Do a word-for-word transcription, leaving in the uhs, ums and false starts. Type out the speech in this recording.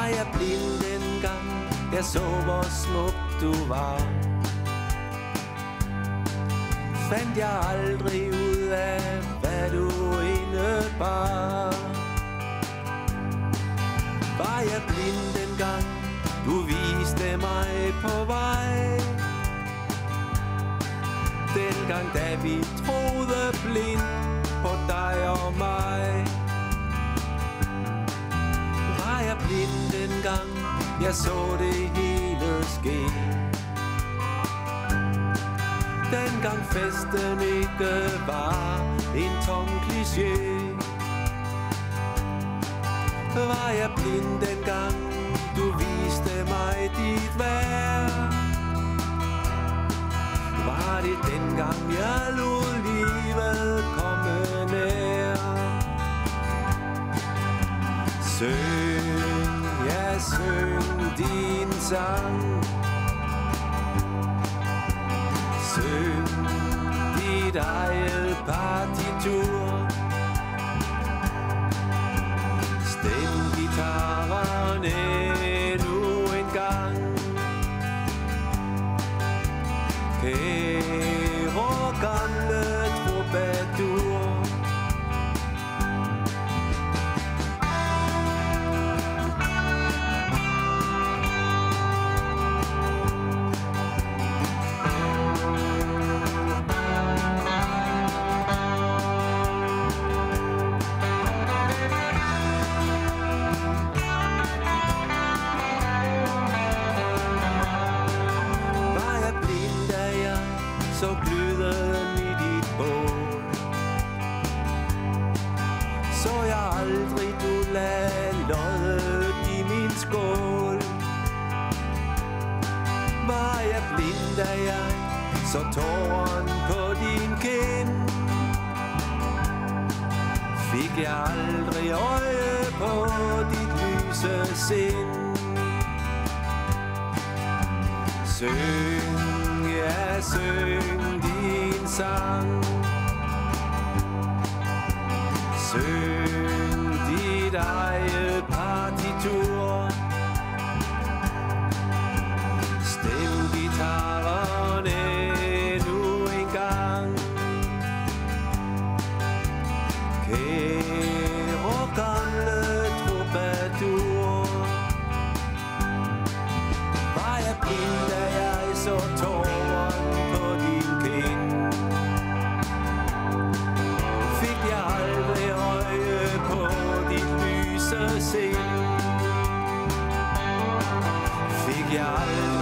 Var jeg blind dengang jeg så hvor smuk du var? Fandt jeg aldrig ud af hvad du indebar? Var jeg blind dengang du viste mig på vej? Dengang da vi troede blind på dig og mig. Var jeg blind dengang jeg så det hele ske? Dengang festen ikke var en tom kliché. Var jeg blind dengang du viste mig dit værd? Var det dengang jeg lod livet komme nær? Syng, ja syng din sang. Syng dit eget partitur. Stem guitaren endnu en gang. Kære gamle troubadour. Så gløden i dit bål, så jeg aldrig du lad loddet i min skål. Var jeg blind da jeg så tåren på din kind? Fik jeg aldrig øje på dit lyse sind? Syng, ja syng din sang. Syng dit eget partitur. Stem guitaren endnu en gang. Kære gamle troubadour. Var jeg blind da jeg så tåren på din kind? Fik jeg aldrig øje på dit lyse sind? Fik jeg aldrig